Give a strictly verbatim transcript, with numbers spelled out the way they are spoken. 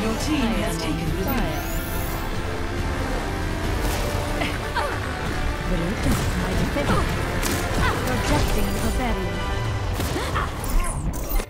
Your team has taken the lead. Brutus, my defender. Projecting the barrier.